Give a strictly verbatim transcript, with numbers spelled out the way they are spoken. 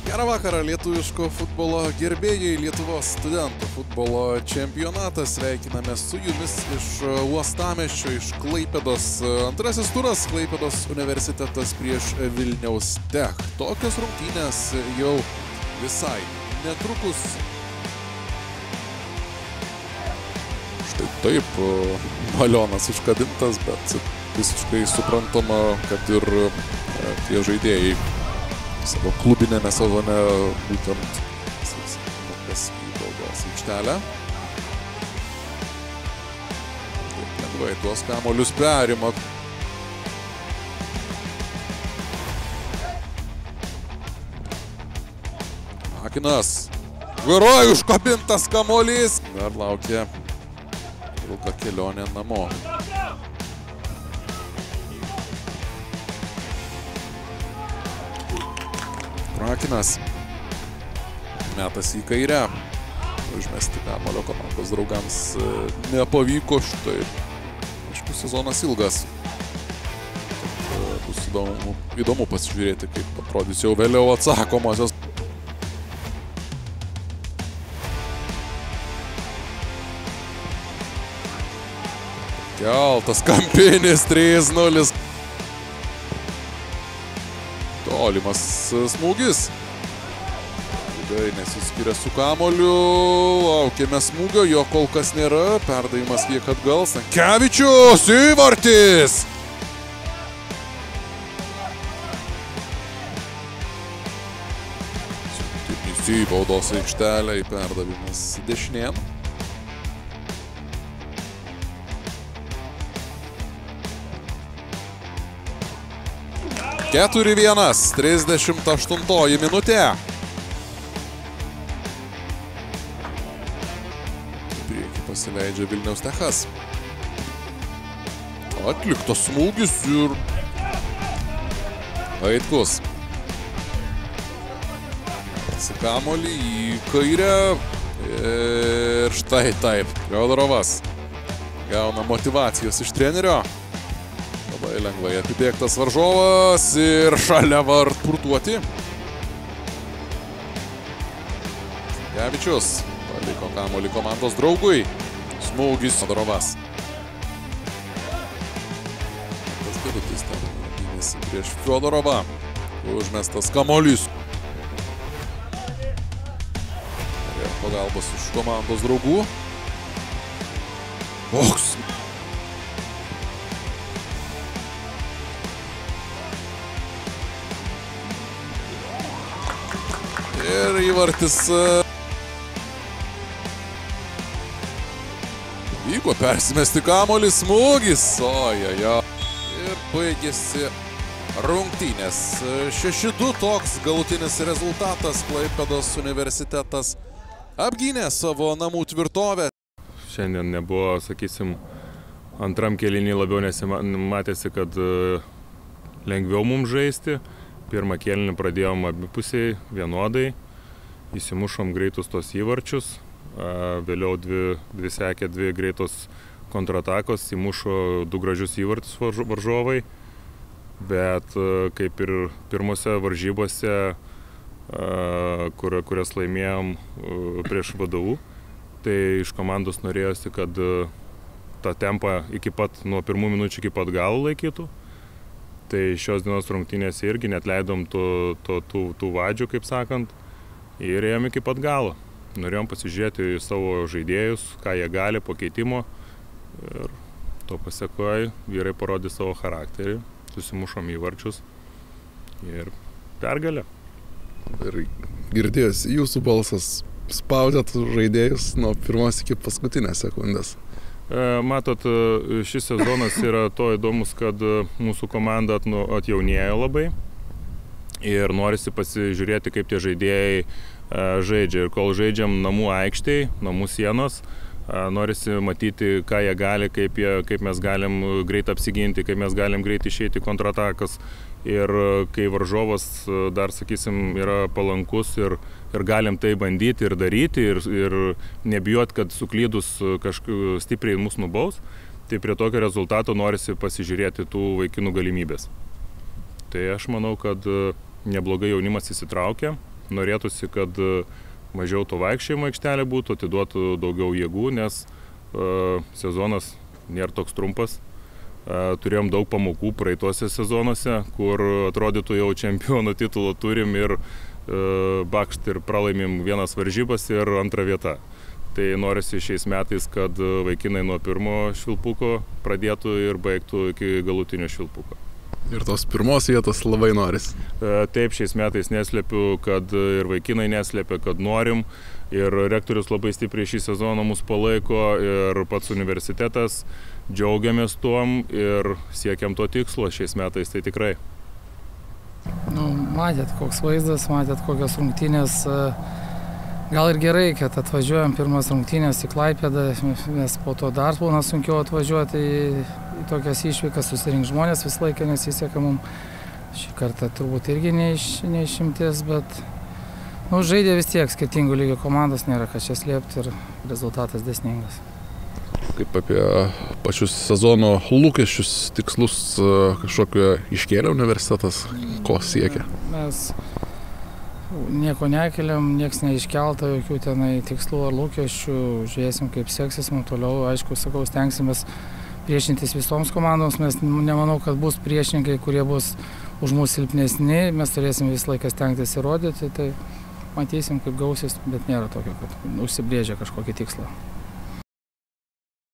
Gerą vakarą lietuviško futbolo gerbėjai, Lietuvos studentų futbolo čempionatas. Sveikiname su jumis iš uostamiesčio, iš Klaipėdos. Antrasis turas Klaipėdos universitetas prieš Vilniaus Tech. Tokios rungtynės jau visai netrukus. Štai taip, balionas užkabintas, bet visiškai suprantama, kad ir tie žaidėjai savo klubinėme sezone būtent kas į baudos aikštelę. Taip lengvai tuos kamuolius perima. Akinas. Viroj užkabintas kamuolys. Dar laukia ilga kelionė namo. Krakinas metas į kairę. Užmesti kamuolio komandos draugams nepavyko. Štai, aišku, sezonas ilgas. Bus įdomu, įdomu pasižiūrėti, kaip atrodys jau vėliau atsakomosios. Keltas kampinis trys nulis. Tolimas smūgis. Ilgai nesiskiria su kamuoliu. Laukiame smūgio, jo kol kas nėra. Perdavimas kiek atgal. Stankevičius įvartis. Sutiknis į baudos aikštelę, perdavimas dešinėn. keturi vienas, trisdešimt aštuntoji minutė. Į priekį pasileidžia Vilniaus Techas. Atliktas smūgis ir Aitkus. Kamuolį į kairę. Ir štai taip. Fiodorovas gauna motyvacijos iš trenerio. Labai lengvai apibėgtas varžovas ir šalia vart purtuoti. Stankevičius paliko kamuolį komandos draugui. Smūgis Fiodorovas. Tas Birutis ten gynėsi prieš Fiodorovą. Užmestas kamuolys. Ir pagalbos iš komandos draugų. Koks. Ir įvartis vyko persimesti kamuolį, smūgis. Ojojo. Ir baigėsi rungtynės. šeši du toks galutinis rezultatas. Klaipėdos universitetas apgynė savo namų tvirtovę. Šiandien nebuvo, sakysim, antram kėlinį labiau nesimatėsi, kad lengviau mums žaisti. Pirmą kėlinį pradėjom abipusiai vienodai, įsimušom greitus tos įvarčius, vėliau dvi, dvi sekė dvi greitos kontratakos, įmušo du gražius įvarčius varžovai, bet kaip ir pirmose varžybose, kur, kurias laimėjom prieš V D U, tai iš komandos norėjosi, kad tą tempą iki pat, nuo pirmų minučių iki pat galo laikytų. Tai šios dienos rungtynėse irgi net leidom tų, tų, tų, tų vadžių, kaip sakant, ir ėjom iki pat galo. Norėjom pasižiūrėti į savo žaidėjus, ką jie gali po keitimo. Ir to pasekoje vyrai parodė savo charakterį, susimušom įvarčius ir pergalė. Ir girdėjosi jūsų balsas, spaudėt žaidėjus nuo pirmos iki paskutinės sekundės. Matot, šis sezonas yra to įdomus, kad mūsų komanda atjaunėjo labai ir norisi pasižiūrėti, kaip tie žaidėjai žaidžia. Ir kol žaidžiam namų aikštėj, namų sienos, norisi matyti, ką jie gali, kaip, jie, kaip mes galim greit apsiginti, kaip mes galim greit išeiti kontratakas. Ir kai varžovas dar, sakysim, yra palankus ir, ir galim tai bandyti ir daryti ir, ir nebijot, kad suklydus kažkaip stipriai mus nubaus, tai prie tokio rezultato norisi pasižiūrėti tų vaikinų galimybės. Tai aš manau, kad neblogai jaunimas įsitraukia, norėtųsi, kad mažiau to vaikščiojimo aikštelė būtų, atiduotų daugiau jėgų, nes uh, sezonas nėra toks trumpas. Uh, turėjom daug pamokų praeituose sezonuose, kur atrodytų jau čempionų titulą turim ir uh, bakšt ir pralaimim vienas varžybas ir antrą vietą. Tai norisi šiais metais, kad vaikinai nuo pirmo švilpuko pradėtų ir baigtų iki galutinio švilpuko. Ir tos pirmos vietos labai norisi. Taip, šiais metais neslėpiu, kad ir vaikinai neslėpia, kad norim. Ir rektorius labai stipriai šį sezoną mus palaiko ir pats universitetas. Džiaugiamės tuom ir siekiam to tikslo šiais metais, tai tikrai. Nu, matėt, koks vaizdas, matėt, kokios rungtynės. Gal ir gerai, kad atvažiuojam pirmas rungtynės į Klaipėdą, nes po to dar būna sunkiau atvažiuoti į, į tokias išvykas, susirinkti žmonės visą laiką nesiseka mums. Šį kartą turbūt irgi neiš, neišimtis, bet nu, žaidė vis tiek skirtingų lygio komandos, nėra ką čia slėpti ir rezultatas dėsningas. Kaip apie pačius sezono lūkesčius, tikslus kažkokio iškėlė universitetas, ko siekia? Mes nieko nekeliam, nieks neiškelta, jokių tenai tikslų ar lūkesčių, žiūrėsim kaip seksis mums toliau, aišku, sakau, stengsimės priešintis visoms komandoms, mes nemanau, kad bus priešininkai, kurie bus už mūsų silpnesni, mes turėsim visą laiką stengtis įrodyti, tai matysim kaip gausis, bet nėra tokio, kad užsibrėžia kažkokį tikslą.